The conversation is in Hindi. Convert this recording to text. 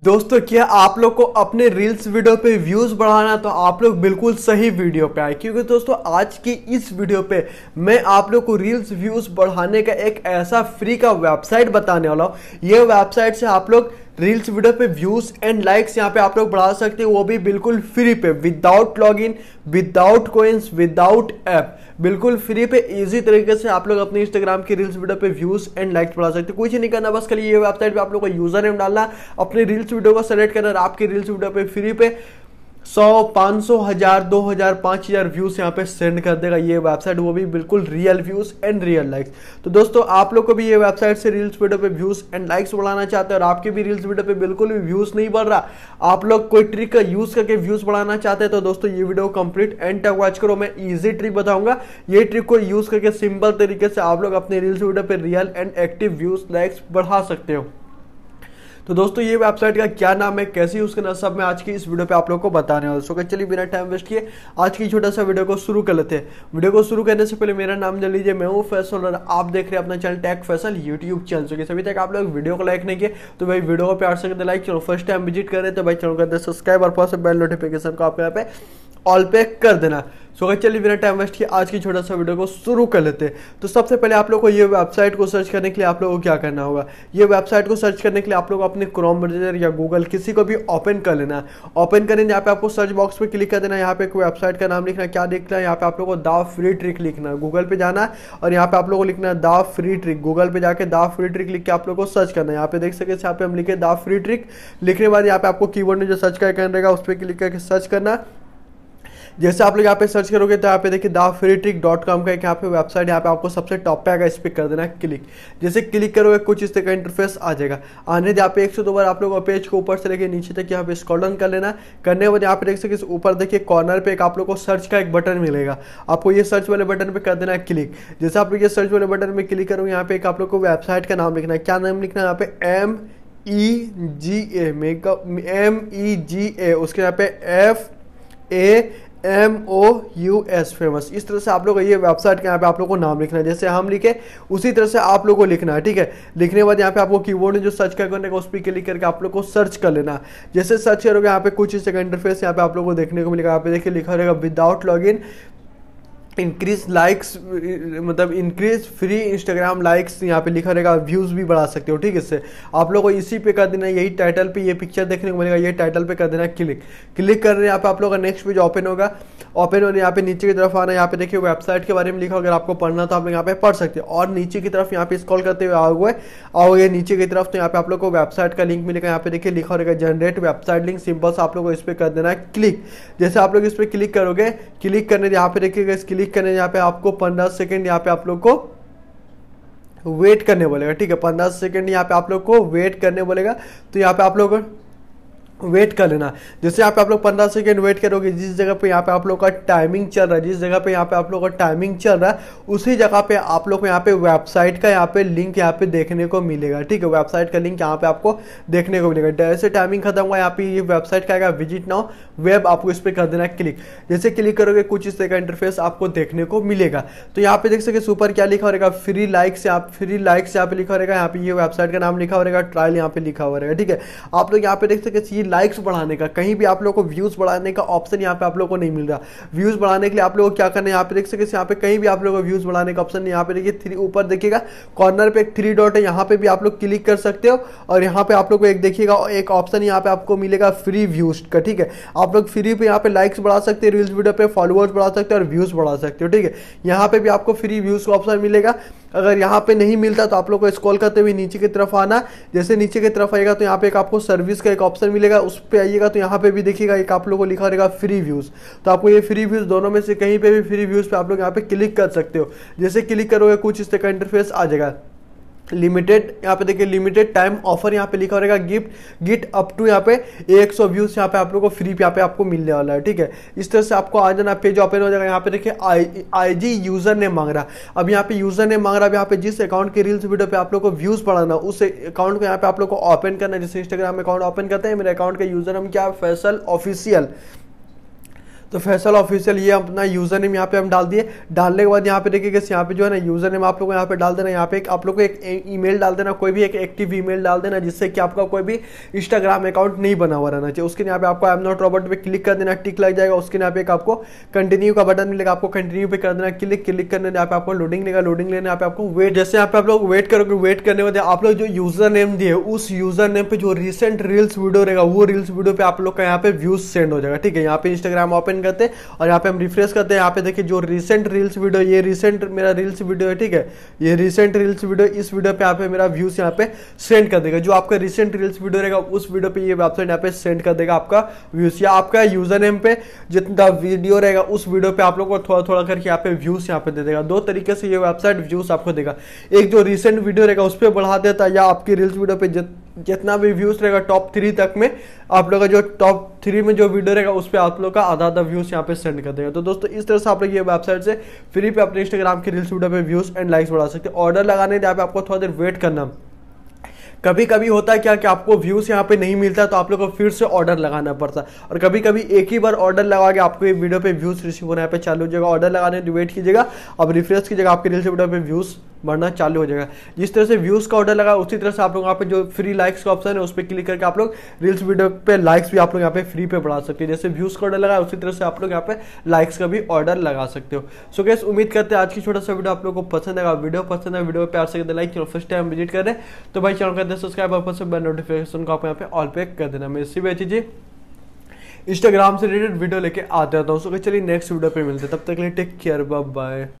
दोस्तों क्या आप लोग को अपने रील्स वीडियो पे व्यूज बढ़ाना, तो आप लोग बिल्कुल सही वीडियो पे आए, क्योंकि दोस्तों आज की इस वीडियो पे मैं आप लोग को रील्स व्यूज बढ़ाने का एक ऐसा फ्री का वेबसाइट बताने वाला हूँ। ये वेबसाइट से आप लोग रील्स वीडियो पे व्यूज एंड लाइक्स यहाँ पे आप लोग बढ़ा सकते हैं, वो भी बिल्कुल फ्री पे, without login, without coins, without app, बिल्कुल फ्री पे इजी तरीके से आप लोग अपने इंस्टाग्राम की रील्स वीडियो पे व्यूज एंड लाइक्स बढ़ा सकते हैं। कुछ नहीं करना, बस खाली ये वेबसाइट पे आप लोग को यूजर नेम डालना, अपने रील्स वीडियो को सेलेक्ट करना, आपकी रील्स वीडियो पे फ्री पे 100, 500, 1000, 2000, 5000 व्यूज यहाँ पे सेंड कर देगा ये वेबसाइट, वो भी बिल्कुल real views and real likes. तो दोस्तों आप लोग को भी ये वेबसाइट से रील्स वीडियो पे व्यूज एंड लाइक्स बढ़ाना चाहते हैं और आपके भी रील्स वीडियो पे बिल्कुल भी व्यूज नहीं बढ़ रहा, आप लोग कोई ट्रिक का यूज करके व्यूज बढ़ाना चाहते हैं, तो दोस्तों ये वीडियो कंप्लीट एंड तक वॉच करो। मैं इजी ट्रिक बताऊंगा, ये ट्रिक को यूज करके सिंपल तरीके से आप लोग अपने रील्स वीडियो पे real and active views likes बढ़ा सकते हो। तो दोस्तों ये वेबसाइट का क्या नाम है, कैसे यूज करना, सब मैं आज की इस वीडियो पे आप लोग को बताने वाला हूं। चलिए बिना टाइम वेस्ट किए आज की छोटा सा वीडियो को शुरू कर लेते हैं। वीडियो को शुरू करने से पहले मेरा नाम जान लीजिए, मैं हूं फैसल और आप देख रहे हैं अपना channel tech Faisal YouTube channel. So अभी तक आप लोग वीडियो को लाइक नहीं किए तो भाई वीडियो को प्यार से करते लाइक, चलो फर्स्ट टाइम विजिट कर रहे तो भाई चैनल करते सब्सक्राइब और पास बेल नोटिफिकेशन को आप यहाँ पे ऑल पे कर देना। सो चलिए बिना टाइम वेस्ट किए आज की छोटा सा वीडियो को शुरू कर लेते हैं। तो सबसे पहले आप लोग को ये वेबसाइट को सर्च करने के लिए आप लोगों को क्या करना होगा, ये वेबसाइट को सर्च करने के लिए आप लोग अपने क्रोम ब्राउज़र या गूगल किसी को भी ओपन कर लेना है। ओपन करेंगे यहाँ पे आपको सर्च बॉक्स पे क्लिक कर देना है, यहाँ पे कोई वेबसाइट का नाम लिखना है, क्या लिखना है यहाँ पे आप लोग को द फ्री ट्रिक लिखना है। गूगल पे जाना है और यहाँ पे आप लोग को लिखना है द फ्री ट्रिक। गूगल पे जाके द फ्री ट्रिक लिख के आप लोग को सर्च करना है। यहाँ पे देख सकते यहाँ पे हम लिखे द फ्री ट्रिक, लिखने के बाद यहाँ पे आपको कीवर्ड में जो सर्च करना रहेगा उस पर क्लिक करके सर्च करना। जैसे आप लोग यहाँ पे सर्च करोगे तो यहाँ पे देखिए thefreetrick.com का एक यहाँ पे वेबसाइट, यहाँ पे आपको सबसे टॉप पे आएगा, इस पर कर देना क्लिक। जैसे क्लिक करोगे कुछ इस तरह का इंटरफेस आ जाएगा। आने यहाँ पे 102 बार आप लोग पेज को ऊपर से लेके नीचे तक यहाँ पे स्क्रॉल डाउन कर लेना। करने के बाद यहाँ पे देख सकते ऊपर देखिए कॉर्नर पे एक आप लोग को सर्च का एक बटन मिलेगा, आपको ये सर्च वाले बटन पे कर देना है क्लिक। जैसे आप लोग ये सर्च वाले बटन पे क्लिक करोगे यहाँ पे एक आप लोग को वेबसाइट का नाम लिखना है। क्या नाम लिखना है यहाँ पे MEGA, उसके यहाँ पे FAMOUS फेमस, इस तरह से आप लोग ये वेबसाइट के यहाँ पे आप लोग को नाम लिखना है। जैसे हम लिखे उसी तरह से आप लोग को लिखना है, ठीक है। लिखने के बाद यहाँ पे आपको कीबोर्ड में जो सर्च करने का उस पर क्लिक करके आप लोग को सर्च कर लेना। जैसे सर्च करोगे यहाँ पे कुछ इस इंटरफेस यहाँ पे आप लोग को देखने को मिलेगा। यहाँ पे देखिए लिखा रहेगा विदाउट लॉगिन इंक्रीज लाइक्स, मतलब इंक्रीज फ्री इंस्टाग्राम लाइक्स, यहाँ पे लिखा रहेगा व्यूज भी बढ़ा सकते हो, ठीक है। इससे आप लोग को इसी पे कर देना, यही टाइटल पे ये पिक्चर देखने को मिलेगा, ये टाइटल पे कर देना क्लिक। क्लिक कर रहे हैं यहाँ पे आप लोग का नेक्स्ट पेज ओपन होगा। ओपन होने यहाँ पे नीचे की तरफ आना, यहाँ पे देखिए वेबसाइट के बारे में लिखा, अगर आपको पढ़ना तो आप लोग यहाँ पे पढ़ सकते हो। और नीचे की तरफ यहाँ पे स्क्रॉल करते हुए आओगे नीचे की तरफ तो यहाँ पे आप लोग को वेबसाइट का लिंक मिलेगा। यहाँ पे देखिए लिखा रहेगा जनरेट वेबसाइट लिंक, सिंपल से आप लोग को इस पर कर देना है क्लिक। जैसे आप लोग इस पर क्लिक करोगे, क्लिक करने यहाँ पे देखिएगा, क्लिक करने यहाँ पे आपको 15 सेकंड यहाँ पे आप लोग को वेट करने बोलेगा, ठीक है। 15 सेकंड यहाँ पे आप लोग को वेट करने बोलेगा, तो यहाँ पे आप लोग वेट कर लेना। जैसे यहाँ पे आप लोग 15 सेकंड वेट करोगे, जिस जगह पे यहाँ पे आप लोग का टाइमिंग चल रहा है, जिस जगह पे यहाँ पे आप लोग का टाइमिंग चल रहा है उसी जगह पे आप लोग को यहाँ पे वेबसाइट का यहाँ पे लिंक यहाँ पे देखने को मिलेगा, ठीक है। वेबसाइट का लिंक यहाँ पे आपको देखने को मिलेगा। जैसे टाइमिंग खत्म हुआ यहाँ पे ये वेबसाइट का आएगा विजिट नाउ वेब, आपको इस पर कर देना क्लिक। जैसे क्लिक करोगे कुछ इस तरह का इंटरफेस आपको देखने को मिलेगा। तो यहाँ पे देख सकते ऊपर क्या लिखा रहेगा, फ्री लाइक्स, फ्री लाइक्स यहाँ पे लिखा रहेगा। यहाँ पे ये वेबसाइट का नाम लिखा रहेगा, ट्रायल यहाँ पे लिखा हुआ रहेगा, ठीक है। आप लोग यहाँ पे देख सकते लाइक्स बढ़ाने का, कहीं भी आप लोग को व्यूज बढ़ाने का ऑप्शन यहाँ पे आप लोग को नहीं मिल रहा। व्यूज बढ़ाने के लिए आप लोग को क्या करना है, यहाँ पे देख सकते यहाँ पे कहीं भी आप लोग को व्यूज बढ़ाने का ऑप्शन नहीं। यहाँ पे देखिए ऊपर देखिएगा कॉर्नर पे एक 3 डॉट है, यहाँ पे भी आप लोग क्लिक कर सकते हो। और यहाँ पे आप लोग को एक देखिएगा एक ऑप्शन यहाँ पे आपको मिलेगा फ्री व्यूज का, ठीक है। आप लोग फ्री पे यहाँ पे लाइक्स बढ़ा सकते हैं, रील्स वीडियो पे फॉलोअर्स बढ़ा सकते हैं और व्यूज बढ़ा सकते हो, ठीक है। यहाँ पे भी आपको फ्री व्यूज का ऑप्शन मिलेगा। अगर यहाँ पे नहीं मिलता तो आप लोग को स्क्रॉल करते हुए नीचे की तरफ आना। जैसे नीचे की तरफ आएगा तो यहाँ पे एक आपको सर्विस का एक ऑप्शन मिलेगा, उस पर आइएगा तो यहाँ पे भी देखिएगा एक आप लोग को लिखा रहेगा फ्री व्यूज। तो आपको ये फ्री व्यूज दोनों में से कहीं पे भी फ्री व्यूज पे आप लोग यहाँ पे क्लिक कर सकते हो। जैसे क्लिक करोगे कुछ इस तरह का इंटरफेस आ जाएगा। लिमिटेड यहाँ पे देखिए लिमिटेड टाइम ऑफर यहाँ पे लिखा रहेगा, गिफ्ट अप टू यहाँ पे 100 व्यूज यहाँ पे आप लोग को फ्री पे यहाँ पे आपको मिलने वाला है, ठीक है। इस तरह से आपको आ जाना, पेज ओपन हो जाएगा। यहाँ पे देखिए IG यूजर नेम मांग रहा, अब यहाँ पे यूजर नेम मांग रहा है। यहाँ पे जिस अकाउंट के रील्स वीडियो पे आप लोग को व्यूज बढ़ाना उस अकाउंट को यहाँ पे आप लोग को ओपन करना है। जैसे इंस्टाग्राम अकाउंट ओपन करते हैं, मेरे अकाउंट का यूजर नेम क्या है, फैसल ऑफिशियल। तो फैसल ऑफिशियल ये अपना यूजर नेम यहाँ पे हम डाल दिए। डालने के बाद यहाँ पे देखिए यहाँ पे जो है ना यूजर नेम आप लोग को यहाँ पे डाल देना। यहाँ पे आप लोग को एक ईमेल डाल देना, कोई भी एक एक्टिव ईमेल डाल देना जिससे कि आपका कोई भी इंस्टाग्राम अकाउंट नहीं बना हुआ रहना चाहिए। उसके यहाँ पे आपको आई एम नॉट रॉबर्ट पे क्लिक कर देना, टिक लग जाएगा। उसके यहाँ पे एक आपको कंटिन्यू का बटन मिलेगा, आपको कंटिन्यू पे कर देना, क्लिक करने यहाँ पे आपको लोडिंग लेगा, लोडिंग लेने यहाँ पे आपको वेट, जैसे यहाँ पे आप लोग वेट करोगे, वेट करने के बाद आप लोग जो यूजर नेम दिए उस यूजर नेम पे जो रिसेंट रील्स वीडियो रहेगा वो रील्स वीडियो पे आप लोग का यहाँ पे व्यूज सेंड हो जाएगा। ठीक है, यहाँ पे इंस्टाग्राम ओपन करते हैं और यहाँ पे हम रिफ्रेश करते हैं। यहाँ पे देखिए जो रिसेंट रील्स वीडियो, ये रिसेंट मेरा रील्स वीडियो है। ठीक है, ये रिसेंट रील्स वीडियो, इस वीडियो पे यहाँ पे मेरा व्यूज यहाँ पे सेंड कर देगा। जो आपका रिसेंट रील्स वीडियो रहेगा उस वीडियो पे ये वेबसाइट यहाँ पे सेंड कर देगा आपका व्यूज, या आपका यूजर नेम पे जितना वीडियो रहेगा उस वीडियो पे आप लोग को थोड़ा थोड़ा करके यहाँ पे व्यूज यहाँ पे दे देगा। दो तरीके से ये वेबसाइट व्यूज आपको देगा, एक जो रिसेंट वीडियो रहेगा उस पर बढ़ा देता है, या आपकी रील्स वीडियो पे जितना भी व्यूज रहेगा टॉप 3 तक में आप लोग का जो टॉप 3 में जो वीडियो रहेगा उस पर आप लोग का आधा आधा व्यूज यहाँ पे सेंड कर देगा। तो दोस्तों इस तरह से आप लोग ये वेबसाइट से फ्री पे अपने इंस्टाग्राम की रील्स वीडियो पे व्यूज एंड लाइक्स बढ़ा सकते हैं। ऑर्डर लगाने यहाँ पे आपको थोड़ा देर वेट करना। कभी कभी होता है क्या कि आपको व्यूज यहाँ पे नहीं मिलता तो आप लोग को फिर से ऑर्डर लगाना पड़ता है, और कभी कभी एक ही बार ऑर्डर लगा के आपको ये वीडियो पे व्यूज रिसीव होना यहाँ पे चालू हो जाएगा। ऑर्डर लगाने में वेट कीजिएगा, अब रिफ्रेश कीजिएगा, आपके रील्स वीडियो पे व्यूज बढ़ना चालू हो जाएगा। जिस तरह से व्यूज का ऑर्डर लगा उसी तरह से आप लोग यहाँ पे जो फ्री लाइक्स का ऑप्शन है उस पर क्लिक करके आप लोग रील्स वीडियो पे लाइक्स भी आप लोग यहाँ पे फ्री पे बढ़ा सकते हैं। जैसे व्यूज का ऑर्डर लगा उसी तरह से आप लोग यहाँ पे लाइक्स का भी ऑर्डर लगा सकते हो। सो गाइस उम्मीद करते हैं आज की छोटा सा वीडियो आप लोग को पसंद आएगा। वीडियो पसंद है, वीडियो प्यार से like, channel first time visit करें तो भाई चैनल करते सब्सक्राइब और बेल नोटिफिकेशन को आप यहाँ पे ऑल पे कर देना। मैं इसी बेची जी इंस्टाग्राम से रिलेटेड वीडियो लेके आते रहता हूँ। सो चलिए नेक्स्ट वीडियो पे मिलते हैं, तब तक के लिए टेक केयर, बाय बाय।